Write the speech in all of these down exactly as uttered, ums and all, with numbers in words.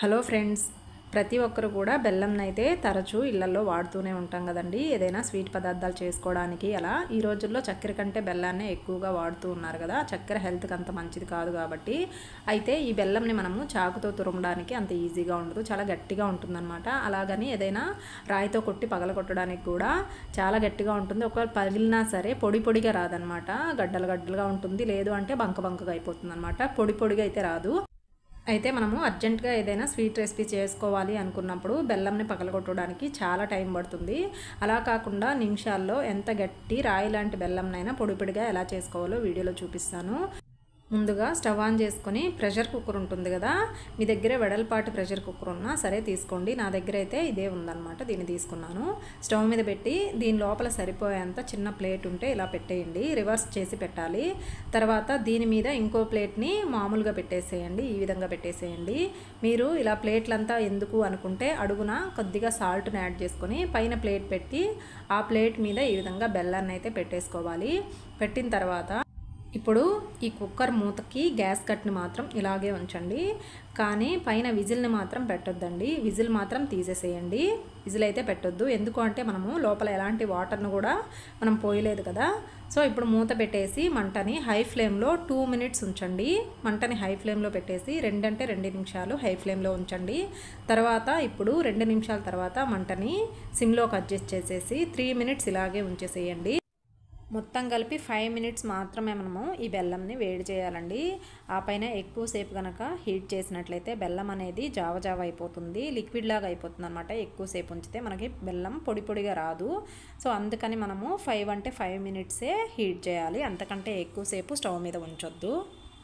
Hello friends, ప్రతి ఒక్కరు కూడా బెల్లంనైతే తరచూ ఇళ్లలో వాడుతూనే ఉంటాం కదండి. ఏదైనా స్వీట్ పదార్థాలు చేసుకోవడానికి అలా. ఈ రోజుల్లో చక్కెర కంటే బెల్లాన్నే ఎక్కువగా వాడుతూ ఉన్నారు కదా. చక్కెర హెల్త్కి అంత మంచిది కాదు కాబట్టి. అయితే ఈ బెల్లంని మనము చాకుతో తురమడానికి అంత ఈజీగా ఉండదు, చాలా గట్టిగా ఉంటుందన్నమాట. అలాగని ఏదైనా రాయితో కొట్టి పగలగొట్టడానికి కూడా చాలా గట్టిగా ఉంటుంది. ఒకవేళ పగిలినా సరే పొడి పొడిగా రాదనమాట, గడ్డలు గడ్డలుగా ఉంటుంది. లేదు అంటే బంక బంకగా అయిపోతుంది అనమాట, పొడి పొడిగా అయితే రాదు. అయితే మనము అర్జెంటుగా ఏదైనా స్వీట్ రెసిపీ చేసుకోవాలి అనుకున్నప్పుడు బెల్లంని పగలగొట్టడానికి చాలా టైం పడుతుంది. అలా కాకుండా నిమిషాల్లో ఎంత గట్టి రాయి లాంటి బెల్లంనైనా పొడి పొడిగా ఎలా చేసుకోవాలో వీడియోలో చూపిస్తాను. ముందుగా స్టవ్ ఆన్ చేసుకొని ప్రెషర్ కుక్కర్ ఉంటుంది కదా, మీ దగ్గర వెడల్పాటి ప్రెషర్ కుక్కర్ ఉన్నా సరే తీసుకోండి. నా దగ్గర అయితే ఇదే ఉందన్నమాట, దీన్ని తీసుకున్నాను. స్టవ్ మీద పెట్టి దీని లోపల సరిపోయేంత చిన్న ప్లేట్ ఉంటే ఇలా పెట్టేయండి. రివర్స్ చేసి పెట్టాలి. తర్వాత దీని మీద ఇంకో ప్లేట్ని మామూలుగా పెట్టేసేయండి, ఈ విధంగా పెట్టేసేయండి. మీరు ఇలా ప్లేట్లంతా ఎందుకు అనుకుంటే అడుగున కొద్దిగా సాల్ట్ని యాడ్ చేసుకొని పైన ప్లేట్ పెట్టి ఆ ప్లేట్ మీద ఈ విధంగా బెల్లాన్ని అయితే పెట్టేసుకోవాలి. పెట్టిన తర్వాత ఇప్పుడు ఈ కుక్కర్ మూతకి గ్యాస్ కట్ని మాత్రం ఇలాగే ఉంచండి, కానీ పైన విజిల్ని మాత్రం పెట్టొద్దండి. విజిల్ మాత్రం తీసేసేయండి, విజిల్ అయితే పెట్టొద్దు. ఎందుకు అంటే మనము లోపల ఎలాంటి వాటర్ను కూడా మనం పోయలేదు కదా. సో ఇప్పుడు మూత పెట్టేసి మంటని హై ఫ్లేమ్లో టూ మినిట్స్ ఉంచండి. మంటని హై ఫ్లేమ్లో పెట్టేసి రెండంటే రెండు నిమిషాలు హై ఫ్లేమ్లో ఉంచండి. తర్వాత ఇప్పుడు రెండు నిమిషాల తర్వాత మంటని సిమ్లోకి అడ్జస్ట్ చేసేసి త్రీ మినిట్స్ ఇలాగే ఉంచేసేయండి. మొత్తం కలిపి ఫైవ్ మినిట్స్ మాత్రమే మనము ఈ బెల్లంని వేడి చేయాలండి. ఆ పైన ఎక్కువసేపు కనుక హీట్ చేసినట్లయితే బెల్లం అనేది జావ జావ అయిపోతుంది, లిక్విడ్ లాగా అయిపోతుంది అనమాట. ఎక్కువసేపు ఉంచితే మనకి బెల్లం పొడి పొడిగా రాదు. సో అందుకని మనము ఫైవ్ అంటే ఫైవ్ మినిట్సే హీట్ చేయాలి, అంతకంటే ఎక్కువసేపు స్టవ్ మీద ఉంచొద్దు.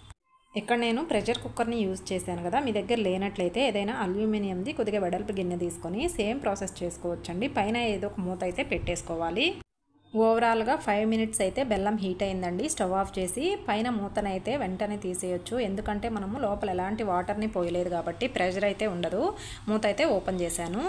ఇక్కడ నేను ప్రెషర్ కుక్కర్ని యూజ్ చేశాను కదా, మీ దగ్గర లేనట్లయితే ఏదైనా అల్యూమినియంది కొద్దిగా వెడల్పు గిన్నె తీసుకొని సేమ్ ప్రాసెస్ చేసుకోవచ్చండి. పైన ఏదో ఒక మూత అయితే పెట్టేసుకోవాలి. ఓవరాల్గా ఫైవ్ మినిట్స్ అయితే బెల్లం హీట్ అయిందండి. స్టవ్ ఆఫ్ చేసి పైన మూతనైతే వెంటనే తీసేయచ్చు, ఎందుకంటే మనము లోపల ఎలాంటి వాటర్ని పోయలేదు కాబట్టి ప్రెషర్ అయితే ఉండదు. మూత అయితే ఓపెన్ చేశాను.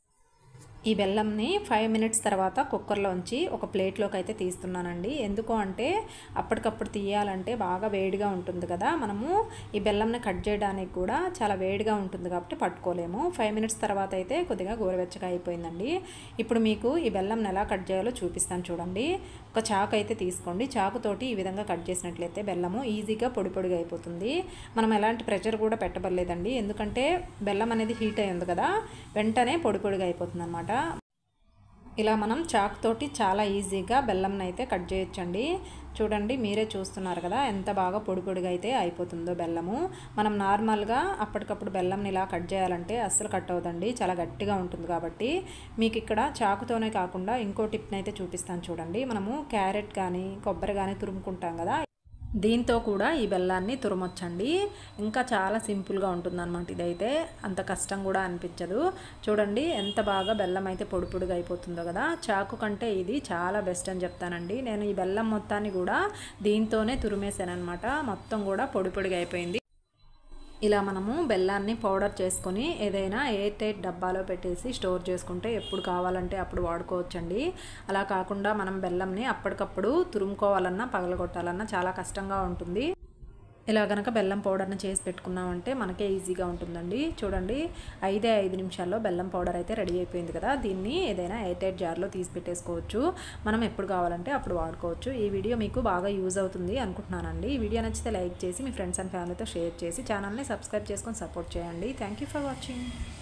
ఈ బెల్లంని ఫైవ్ మినిట్స్ తర్వాత కుక్కర్లోంచి ఒక ప్లేట్లోకి అయితే తీస్తున్నానండి. ఎందుకు అంటే అప్పటికప్పుడు తీయాలంటే బాగా వేడిగా ఉంటుంది కదా, మనము ఈ బెల్లంని కట్ చేయడానికి కూడా చాలా వేడిగా ఉంటుంది కాబట్టి పట్టుకోలేము. ఫైవ్ మినిట్స్ తర్వాత అయితే కొద్దిగా గోరువెచ్చగా అయిపోయిందండి. ఇప్పుడు మీకు ఈ బెల్లంని ఎలా కట్ చేయాలో చూపిస్తాను చూడండి. ఒక చాకు అయితే తీసుకోండి. చాకుతోటి ఈ విధంగా కట్ చేసినట్లయితే బెల్లము ఈజీగా పొడి పొడిగా అయిపోతుంది. మనం ఎలాంటి ప్రెషర్ కూడా పెట్టబడలేదండి, ఎందుకంటే బెల్లం అనేది హీట్ అయ్యింది కదా, వెంటనే పొడి పొడిగా అయిపోతుంది అనమాట. ఇలా మనం చాక్ తోటి చాలా ఈజీగా బెల్లంని అయితే కట్ చేయొచ్చండి. చూడండి, మీరే చూస్తున్నారు కదా ఎంత బాగా పొడి పొడిగా అయితే అయిపోతుందో బెల్లము. మనం నార్మల్గా అప్పటికప్పుడు బెల్లంని ఇలా కట్ చేయాలంటే అస్సలు కట్ అవ్వదండి, చాలా గట్టిగా ఉంటుంది. కాబట్టి మీకు ఇక్కడ చాకుతోనే కాకుండా ఇంకో టిప్ని అయితే చూపిస్తాను చూడండి. మనము క్యారెట్ కానీ కొబ్బరి కానీ తురుముకుంటాం కదా, దీంతో కూడా ఈ బెల్లాన్ని తురమొచ్చండి. ఇంకా చాలా సింపుల్గా ఉంటుందన్నమాట. ఇదైతే అంత కష్టం కూడా అనిపించదు. చూడండి ఎంత బాగా బెల్లం అయితే పొడి పొడిగా అయిపోతుందో కదా. చాకు కంటే ఇది చాలా బెస్ట్ అని చెప్తానండి. నేను ఈ బెల్లం మొత్తాన్ని కూడా దీంతోనే తురిమేశాను అనమాట, మొత్తం కూడా పొడి పొడిగా అయిపోయింది. ఇలా మనము బెల్లాన్ని పౌడర్ చేసుకొని ఏదైనా ఎయిర్ టైట్ డబ్బాలో పెట్టేసి స్టోర్ చేసుకుంటే ఎప్పుడు కావాలంటే అప్పుడు వాడుకోవచ్చండి. అలా కాకుండా మనం బెల్లంని అప్పటికప్పుడు తురుముకోవాలన్నా పగలగొట్టాలన్నా చాలా కష్టంగా ఉంటుంది. ఇలా కనుక బెల్లం పౌడర్ని చేసి పెట్టుకున్నామంటే మనకే ఈజీగా ఉంటుందండి. చూడండి, ఐదే ఐదు నిమిషాల్లో బెల్లం పౌడర్ అయితే రెడీ అయిపోయింది కదా. దీన్ని ఏదైనా ఎయిర్ టైట్ జార్లో తీసి పెట్టేసుకోవచ్చు, మనం ఎప్పుడు కావాలంటే అప్పుడు వాడుకోవచ్చు. ఈ వీడియో మీకు బాగా యూజ్ అవుతుంది అనుకుంటున్నానండి. ఈ వీడియో నచ్చితే లైక్ చేసి మీ ఫ్రెండ్స్ అండ్ ఫ్యామిలీతో షేర్ చేసి ఛానల్ని సబ్స్క్రైబ్ చేసుకొని సపోర్ట్ చేయండి. Thank you for watching.